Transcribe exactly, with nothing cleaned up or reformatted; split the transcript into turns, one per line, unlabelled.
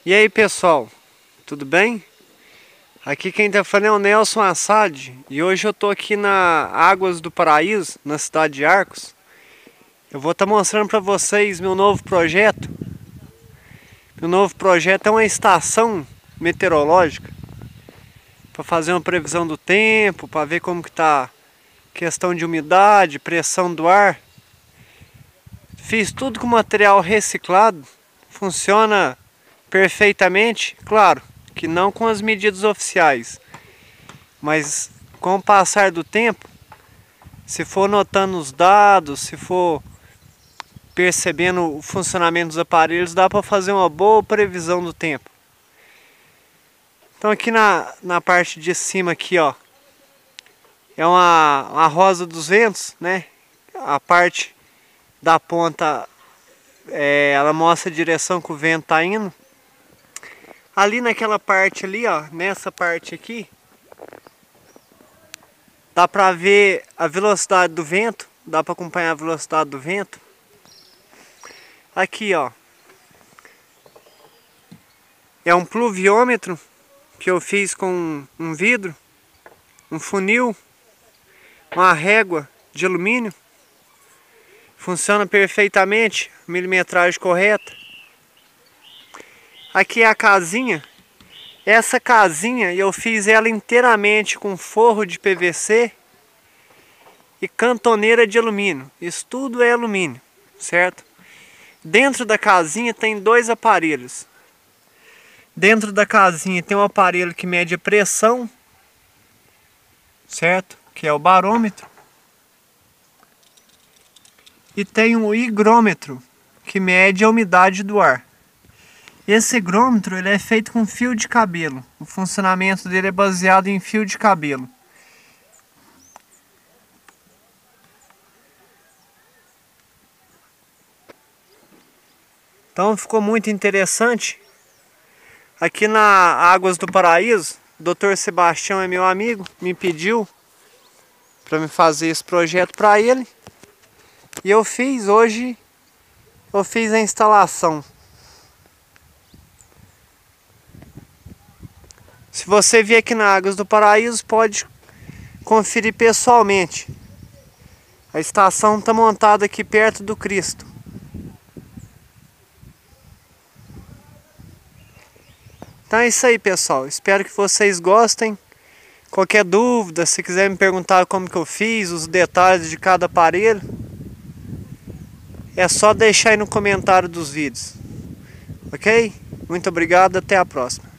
E aí pessoal, tudo bem? Aqui quem tá falando é o Nelson Assad e hoje eu tô aqui na Águas do Paraíso, na cidade de Arcos. Eu vou estar mostrando para vocês meu novo projeto. Meu novo projeto é uma estação meteorológica para fazer uma previsão do tempo, para ver como que tá questão de umidade, pressão do ar. Fiz tudo com material reciclado, funciona perfeitamente, claro que não com as medidas oficiais, mas com o passar do tempo, se for notando os dados, se for percebendo o funcionamento dos aparelhos, dá para fazer uma boa previsão do tempo. Então aqui na, na parte de cima aqui, ó, é uma, uma rosa dos ventos, né? A parte da ponta, é, ela mostra a direção que o vento está indo. Ali naquela parte ali, ó, nessa parte aqui, dá para ver a velocidade do vento, dá para acompanhar a velocidade do vento. Aqui, ó, é um pluviômetro que eu fiz com um vidro, um funil, uma régua de alumínio. Funciona perfeitamente, milimetragem correta. Aqui é a casinha. Essa casinha eu fiz ela inteiramente com forro de P V C e cantoneira de alumínio. Isso tudo é alumínio, certo? Dentro da casinha tem dois aparelhos. Dentro da casinha tem um aparelho que mede a pressão, certo? Que é o barômetro. E tem um higrômetro que mede a umidade do ar. Esse higrômetro ele é feito com fio de cabelo. O funcionamento dele é baseado em fio de cabelo. Então ficou muito interessante. Aqui na Águas do Paraíso, o doutor Sebastião é meu amigo, me pediu para me fazer esse projeto para ele. E eu fiz hoje, eu fiz a instalação. Se você vier aqui na Águas do Paraíso, pode conferir pessoalmente. A estação está montada aqui perto do Cristo. Então é isso aí, pessoal. Espero que vocês gostem. Qualquer dúvida, se quiser me perguntar como que eu fiz, os detalhes de cada aparelho, é só deixar aí no comentário dos vídeos. Ok? Muito obrigado, até a próxima.